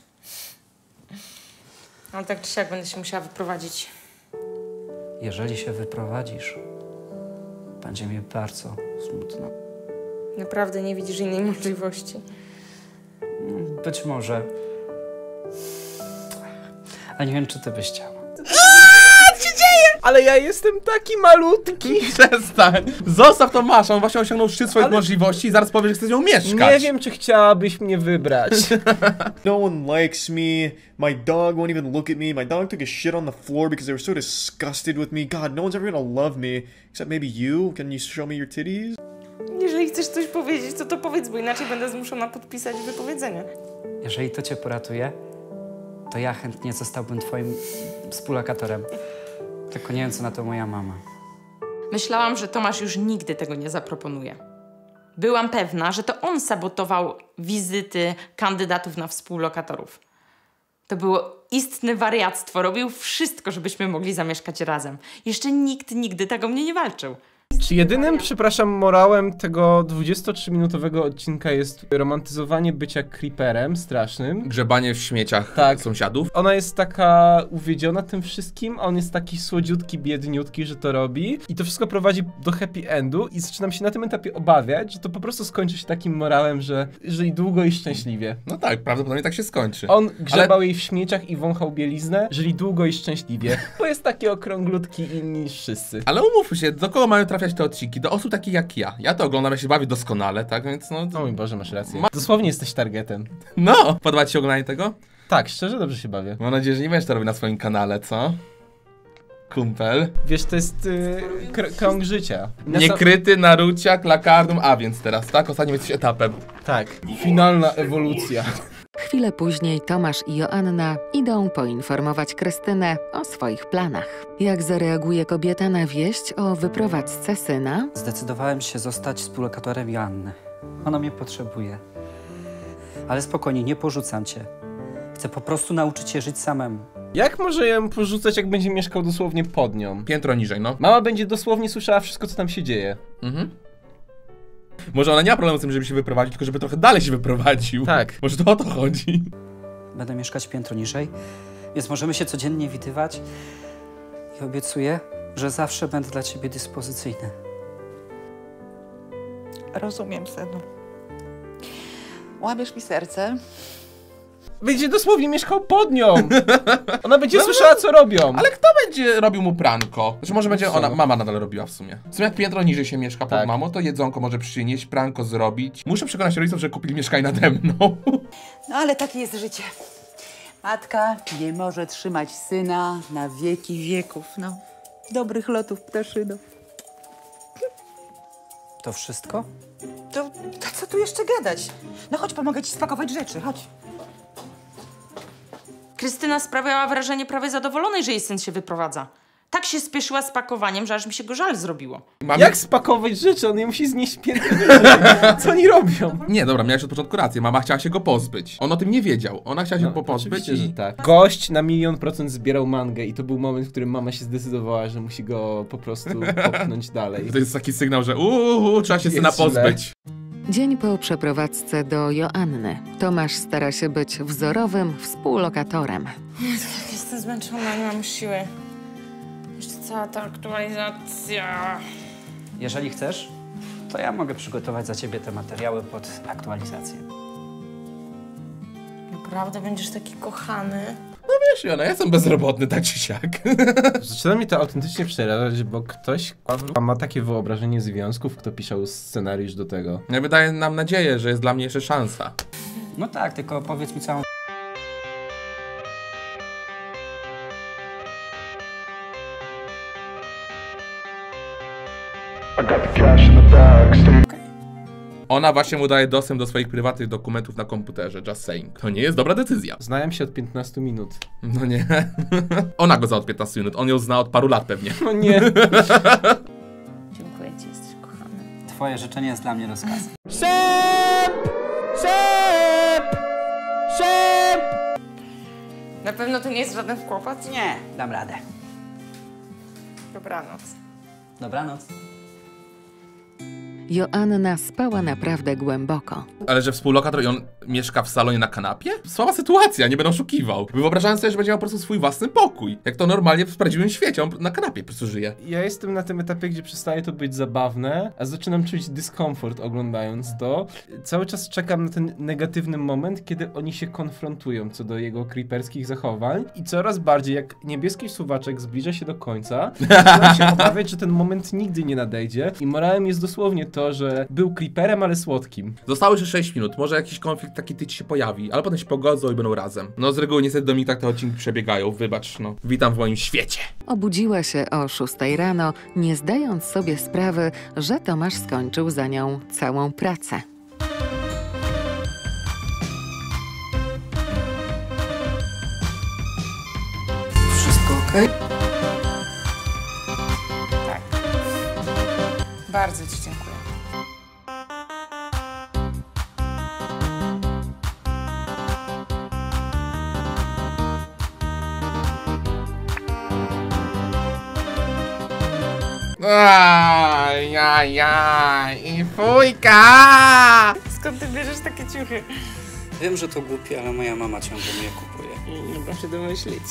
Ale tak czy siak będę się musiała wyprowadzić. Jeżeli się wyprowadzisz, będzie mi bardzo smutno. Naprawdę nie widzisz innej możliwości? Być może. Ale nie wiem, czy ty byś chciała. Co się dzieje? Ale ja jestem taki malutki. Przestań. Zostaw Tomasza, on właśnie osiągnął szczyt swoich Ale... możliwości i zaraz powie, że chce z nią mieszkać. Nie wiem, czy chciałabyś mnie wybrać. No one likes me. My dog won't even look at me. My dog took a shit on the floor because they were so disgusted with me. God, no one's ever gonna love me. Except maybe you. Can you show me your titties? Jeżeli chcesz coś powiedzieć, to to powiedz, bo inaczej będę zmuszona podpisać wypowiedzenie. Jeżeli to cię poratuje, to ja chętnie zostałbym twoim współlokatorem. Tylko nie wiem, co na to moja mama. Myślałam, że Tomasz już nigdy tego nie zaproponuje. Byłam pewna, że to on sabotował wizyty kandydatów na współlokatorów. To było istne wariactwo. Robił wszystko, żebyśmy mogli zamieszkać razem. Jeszcze nikt nigdy tak o mnie nie walczył. Czy jedynym, przepraszam, morałem tego dwudziestotrzyminutowego odcinka jest romantyzowanie bycia creeperem strasznym? Grzebanie w śmieciach tak. sąsiadów? Ona jest taka uwiedziona tym wszystkim, a on jest taki słodziutki, biedniutki, że to robi. I to wszystko prowadzi do happy endu i zaczynam się na tym etapie obawiać, że to po prostu skończy się takim morałem, że żyj długo i szczęśliwie. No tak, prawdopodobnie tak się skończy. On grzebał Ale... jej w śmieciach i wąchał bieliznę, żyli długo i szczęśliwie. Bo jest taki okrąglutki inni niż wszyscy. Ale umówmy się, do kogo mają trafiać te odcinki? Do osób takich jak ja. Ja to oglądam, ja się bawię doskonale, tak więc no... O mój Boże, masz rację. Ma... Dosłownie jesteś targetem. No! Podoba ci się oglądanie tego? Tak, szczerze dobrze się bawię. Mam nadzieję, że nie będziesz to robić na swoim kanale, co? Kumpel. Wiesz, to jest yy, kr krąg życia. Na Niekryty, Naruciak, Lakardum, a więc teraz, tak? Ostatnim jesteś etapem. Tak. Finalna ewolucja. Chwilę później Tomasz i Joanna idą poinformować Krystynę o swoich planach. Jak zareaguje kobieta na wieść o wyprowadzce syna? Zdecydowałem się zostać współlokatorem Joanny. Ona mnie potrzebuje. Ale spokojnie, nie porzucam cię. Chcę po prostu nauczyć się żyć samemu. Jak może ją porzucać, jak będzie mieszkał dosłownie pod nią? Piętro niżej, no. Mama będzie dosłownie słyszała wszystko, co tam się dzieje. Mhm. Może ona nie ma problemu z tym, żeby się wyprowadzić, tylko żeby trochę dalej się wyprowadził. Tak. Może to o to chodzi. Będę mieszkać piętro niżej, więc możemy się codziennie widywać i obiecuję, że zawsze będę dla ciebie dyspozycyjny. Rozumiem, synu. Łamiesz mi serce. Będzie dosłownie mieszkał pod nią! Ona będzie no, słyszała, co robią. Ale kto będzie robił mu pranko? Znaczy może będzie ona, mama nadal robiła w sumie. W sumie jak piętro niżej się mieszka pod tak. mamą, to jedzonko może przynieść, pranko zrobić. Muszę przekonać rodziców, że kupili mieszkanie nade mną. No ale takie jest życie. Matka nie może trzymać syna na wieki wieków, no. Dobrych lotów, ptaszyno. To wszystko? To, to co tu jeszcze gadać? No chodź, pomogę ci spakować rzeczy, chodź. Krystyna sprawiała wrażenie prawie zadowolonej, że jej syn się wyprowadza. Tak się spieszyła z pakowaniem, że aż mi się go żal zrobiło. Mamy... Jak spakować rzeczy? On nie musi znieść piętro. Co oni robią? Nie, dobra, miałeś od początku rację. Mama chciała się go pozbyć. On o tym nie wiedział. Ona chciała się no, go pozbyć i... że tak. Gość na milion procent zbierał mangę i to był moment, w którym mama się zdecydowała, że musi go po prostu popchnąć dalej. To jest taki sygnał, że uuu, trzeba się jest syna pozbyć. Źle. Dzień po przeprowadzce do Joanny. Tomasz stara się być wzorowym współlokatorem. Jestem zmęczona, nie mam siły. Jeszcze cała ta aktualizacja. Jeżeli chcesz, to ja mogę przygotować za ciebie te materiały pod aktualizację. Naprawdę będziesz taki kochany? No wiesz, Jona, ja jestem bezrobotny, tak czy siak. Zaczyna mnie to autentycznie przerażać, bo ktoś ma takie wyobrażenie związków, kto pisał scenariusz do tego. Ja wydaje nam nadzieję, że jest dla mnie jeszcze szansa. No tak, tylko powiedz mi całą... Ona właśnie mu daje dostęp do swoich prywatnych dokumentów na komputerze, just saying. To nie jest dobra decyzja. Znałem się od piętnastu minut. No nie. Ona go zna od piętnastu minut, on ją zna od paru lat pewnie. No nie. Dziękuję ci, jesteś kochany. Twoje życzenie jest dla mnie rozkazem. Szep! Szep! Szep! Na pewno to nie jest żaden kłopot? Nie, dam radę. Dobranoc. Dobranoc. Joanna spała naprawdę głęboko. Ale że współlokator i on mieszka w salonie na kanapie? Słaba sytuacja, nie będę oszukiwał. Wyobrażałem sobie, że będzie miał po prostu swój własny pokój. Jak to normalnie w prawdziwym świecie, on na kanapie po prostu żyje. Ja jestem na tym etapie, gdzie przestaje to być zabawne, a zaczynam czuć dyskomfort oglądając to. Cały czas czekam na ten negatywny moment, kiedy oni się konfrontują co do jego creeperskich zachowań i coraz bardziej, jak niebieski suwaczek zbliża się do końca, zaczynam się obawiać, że ten moment nigdy nie nadejdzie i morałem jest dosłownie to, że był creeperem, ale słodkim. Zostało jeszcze sześć minut, może jakiś konflikt taki tyć się pojawi, ale potem się pogodzą i będą razem. No z reguły niestety do mnie tak te odcinki przebiegają, wybacz, no. Witam w moim świecie. Obudziła się o szóstej rano, nie zdając sobie sprawy, że Tomasz skończył za nią całą pracę. Wszystko okej? Tak. Bardzo ci dziękuję. Ajajaj, i fujka! Skąd ty bierzesz takie ciuchy? Wiem, że to głupie, ale moja mama ciągle mi je kupuje. Nie mogę się domyślić.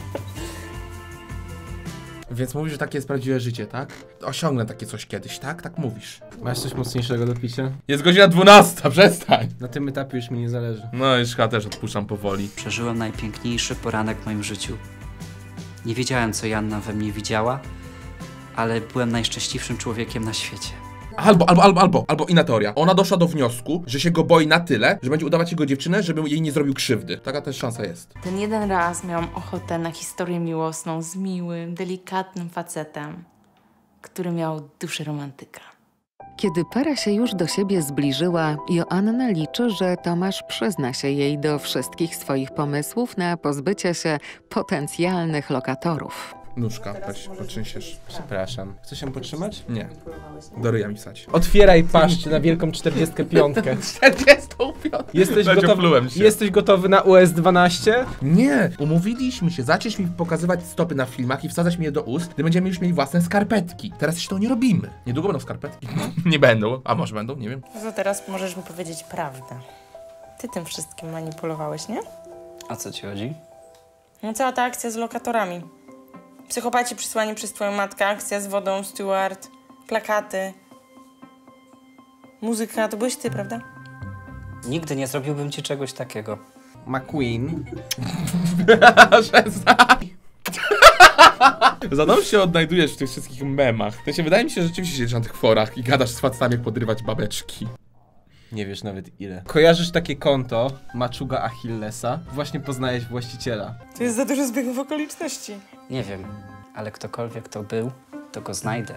Więc mówisz, że takie jest prawdziwe życie, tak? Osiągnę takie coś kiedyś, tak? Tak mówisz. Masz coś mocniejszego do picia? Jest godzina dwunasta, przestań! Na tym etapie już mi nie zależy. No już chyba też odpuszczam powoli. Przeżyłem najpiękniejszy poranek w moim życiu. Nie wiedziałem, co Janna we mnie widziała, ale byłem najszczęśliwszym człowiekiem na świecie. Albo, albo, albo, albo, albo inna teoria. Ona doszła do wniosku, że się go boi na tyle, że będzie udawać jego dziewczynę, żeby jej nie zrobił krzywdy. Taka też szansa jest. Ten jeden raz miałam ochotę na historię miłosną z miłym, delikatnym facetem, który miał duszę romantyka. Kiedy para się już do siebie zbliżyła, Joanna liczy, że Tomasz przyzna się jej do wszystkich swoich pomysłów na pozbycie się potencjalnych lokatorów. Nóżka, weź, potrzęsiesz. Przepraszam. Chcesz się potrzymać? Nie. Do ryja mi wsać. Otwieraj paszcz na wielką czterdziestkę piątkę. czterdziestą piątkę? Jesteś gotowy, jesteś gotowy na U S dwanaście? Nie, umówiliśmy się. Zaczniesz mi pokazywać stopy na filmach i wsadzać mi je do ust, gdy będziemy już mieli własne skarpetki. Teraz jeszcze to nie robimy. Niedługo będą skarpetki? Nie będą, a może będą, nie wiem. No to teraz możesz mi powiedzieć prawdę. Ty tym wszystkim manipulowałeś, nie? A co ci chodzi? No cała ta akcja z lokatorami. Psychopaci przysłani przez twoją matkę, akcja z wodą, Stewart, plakaty, muzyka, to byłeś ty, prawda? Nigdy nie zrobiłbym ci czegoś takiego. McQueen. Za mną się odnajdujesz w tych wszystkich memach. To się wydaje mi się, że rzeczywiście siedzisz na tych forach i gadasz z facetami, jak podrywać babeczki. Nie wiesz nawet ile. Kojarzysz takie konto, Maczuga Achillesa? Właśnie poznajesz właściciela. To jest za dużo zbiegów okoliczności. Nie wiem, ale ktokolwiek to był, to go znajdę.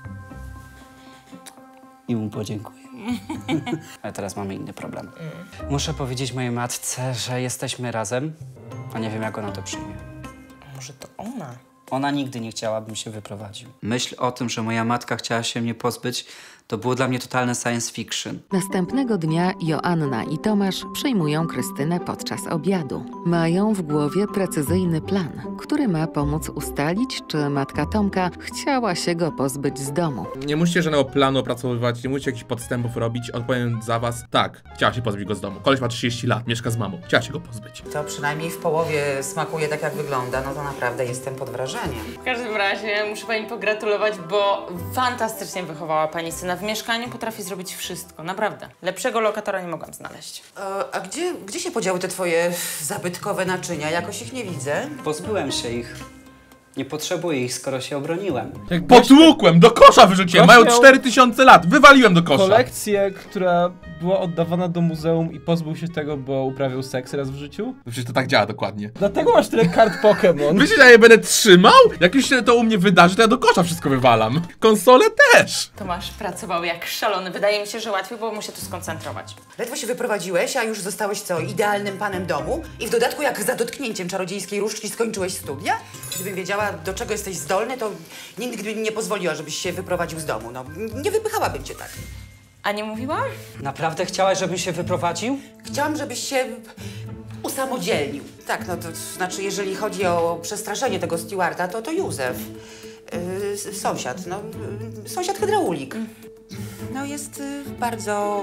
I mu podziękuję. Ale teraz mamy inny problem. Muszę powiedzieć mojej matce, że jesteśmy razem, a nie wiem, jak ona to przyjmie. Może to ona? Ona nigdy nie chciała, bym się wyprowadził. Myśl o tym, że moja matka chciała się mnie pozbyć, to było dla mnie totalne science fiction. Następnego dnia Joanna i Tomasz przyjmują Krystynę podczas obiadu. Mają w głowie precyzyjny plan, który ma pomóc ustalić, czy matka Tomka chciała się go pozbyć z domu. Nie musicie żadnego planu opracowywać, nie musicie jakichś podstępów robić. Odpowiem za was, tak, chciała się pozbyć go z domu. Koleś ma trzydzieści lat, mieszka z mamą, chciała się go pozbyć. To przynajmniej w połowie smakuje tak, jak wygląda, no to naprawdę jestem pod wrażeniem. W każdym razie muszę pani pogratulować, bo fantastycznie wychowała pani syna. W mieszkaniu potrafi zrobić wszystko, naprawdę. Lepszego lokatora nie mogłam znaleźć. E, a gdzie, gdzie się podziały te twoje zabytkowe naczynia? Jakoś ich nie widzę. Pozbyłem się ich. Nie potrzebuję ich, skoro się obroniłem. Potłukłem, do kosza wyrzuciłem, mają cztery tysiące lat, wywaliłem do kosza. Kolekcję, która była oddawana do muzeum i pozbył się tego, bo uprawiał seks raz w życiu? Przecież to tak działa dokładnie. Dlatego masz tyle kart Pokémon. Myślisz, że ja je będę trzymał? Jak już się to u mnie wydarzy, to ja do kosza wszystko wywalam. Konsole też. Tomasz pracował jak szalony. Wydaje mi się, że łatwiej było mu się tu skoncentrować. Ledwo się wyprowadziłeś, a już zostałeś co, idealnym panem domu? I w dodatku jak za dotknięciem czarodziejskiej różdżki skończyłeś studia? Gdybym wiedziała, do czego jesteś zdolny, to nigdy bym nie pozwoliła, żebyś się wyprowadził z domu. No, nie wypychałabym cię tak. A nie mówiłam? Naprawdę chciałaś, żebym się wyprowadził? Chciałam, żebyś się usamodzielnił. Tak, no to znaczy, jeżeli chodzi o przestraszenie tego Stewarta, to to Józef. Yy, sąsiad, no, yy, sąsiad hydraulik. No jest yy, bardzo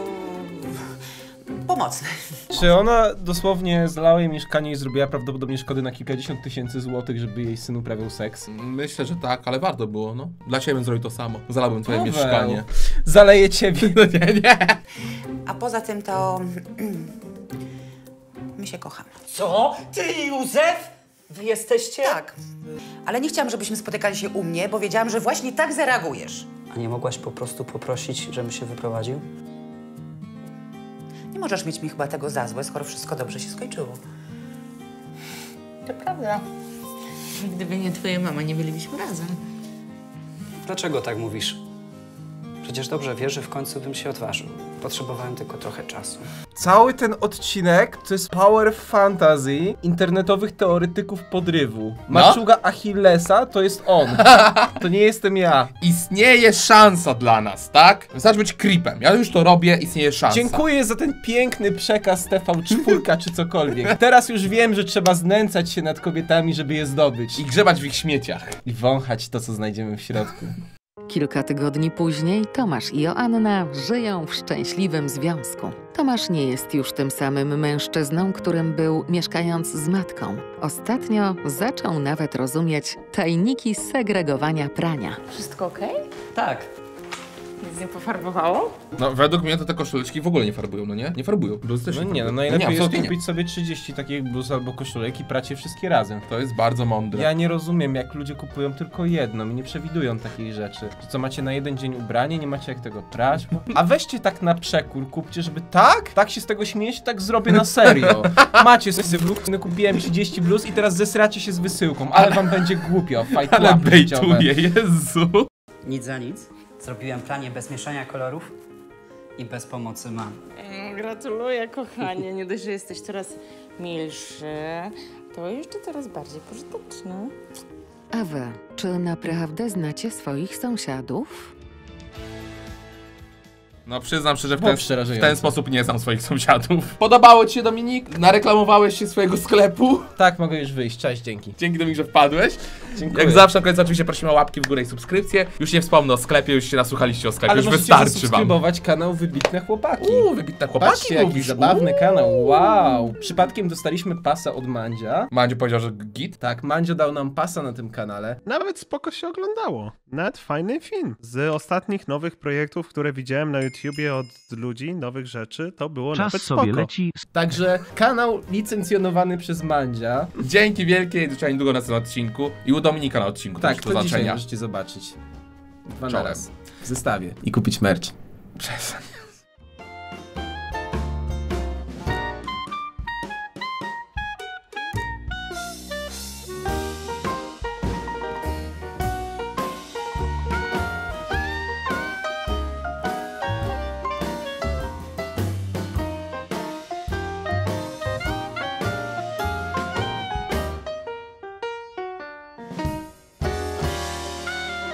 pomocny. Czy ona dosłownie zlała jej mieszkanie i zrobiła prawdopodobnie szkody na kilkadziesiąt tysięcy złotych, żeby jej syn uprawiał seks? Myślę, że tak, ale warto było, no. Dla ciebie bym zrobił to samo. Zalałbym twoje No mieszkanie. Zaleję ciebie. No nie, nie. A poza tym to my się kochamy. Co? Ty i Józef? Wy jesteście? Tak. Ale nie chciałam, żebyśmy spotykali się u mnie, bo wiedziałam, że właśnie tak zareagujesz. A nie mogłaś po prostu poprosić, żebym się wyprowadził? Nie możesz mieć mi chyba tego za złe, skoro wszystko dobrze się skończyło. To prawda. Gdyby nie twoja mama, nie bylibyśmy razem. Dlaczego tak mówisz? Przecież dobrze wiesz, że w końcu bym się odważył. Potrzebowałem tylko trochę czasu. Cały ten odcinek to jest power fantasy internetowych teoretyków podrywu. No? Maczuga Achillesa to jest on. To nie jestem ja. Istnieje szansa dla nas, tak? Wystarczy być creepem. Ja już to robię, istnieje szansa. Dziękuję za ten piękny przekaz T V cztery czy cokolwiek. Teraz już wiem, że trzeba znęcać się nad kobietami, żeby je zdobyć. I grzebać w ich śmieciach. I wąchać to, co znajdziemy w środku. Kilka tygodni później Tomasz i Joanna żyją w szczęśliwym związku. Tomasz nie jest już tym samym mężczyzną, którym był, mieszkając z matką. Ostatnio zaczął nawet rozumieć tajniki segregowania prania. Wszystko okej? Tak. Nic nie pofarbowało? No według mnie to te koszuleczki w ogóle nie farbują, no nie? Nie farbują. Bluzy też No nie nie, no farbują. najlepiej jest absolutnie kupić sobie trzydzieści takich bluz albo koszulek i prać je wszystkie razem. To jest bardzo mądre. Ja nie rozumiem, jak ludzie kupują tylko jedną i nie przewidują takiej rzeczy. Że co, macie na jeden dzień ubranie, nie macie jak tego prać? A weźcie tak na przekór, kupcie, żeby tak? Tak się z tego śmiejecie, tak zrobię na serio. Macie sobie kupiłem trzydzieści bluz i teraz zesracie się z wysyłką, ale wam będzie głupio. Fight Ale łapy życiowe. bejtuje, Jezu. Nic za nic. Zrobiłem pranie bez mieszania kolorów i bez pomocy mam. Mm, Gratuluję, kochanie. Nie dość, że jesteś coraz milszy, to jeszcze coraz bardziej pożyteczny. A wy, czy naprawdę znacie swoich sąsiadów? No przyznam szczerze, w Było ten, w przerażające. ten sposób nie znam swoich sąsiadów. Podobało ci się, Dominik? Nareklamowałeś się swojego sklepu? Tak, mogę już wyjść. Cześć, dzięki. Dzięki, Dominik, że wpadłeś. Dziękuję. Jak zawsze na koniec oczywiście prosimy o łapki w górę i subskrypcję. Już nie wspomnę o sklepie, już się nasłuchaliście o sklepie, Ale już możecie wystarczy wam. zasubskrybować kanał Wybitne Chłopaki. Uuu, Wybitne Chłopaki Patrzcie, jaki mówisz. zabawny Uuu. kanał. Wow. Przypadkiem dostaliśmy pasa od Mandzia. Mandzio powiedział, że git? Tak, Mandzio dał nam pasa na tym kanale. Nawet spoko się oglądało. Nawet fajny film. Z ostatnich nowych projektów, które widziałem na YouTubie od ludzi, nowych rzeczy, to było Czas nawet sobie spoko. leci. Także kanał licencjonowany przez Mandzia. Dzięki wielkie, do niedługo na następnym odcinku. I u Dominika na odcinku. Tak, też to do dzisiaj zobaczenia. możecie zobaczyć. Dwa Czołem. naraz. W zestawie. I kupić merch. Przestań.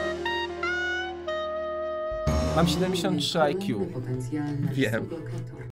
Mam siedemdziesiąt trzy I Q. Wiem.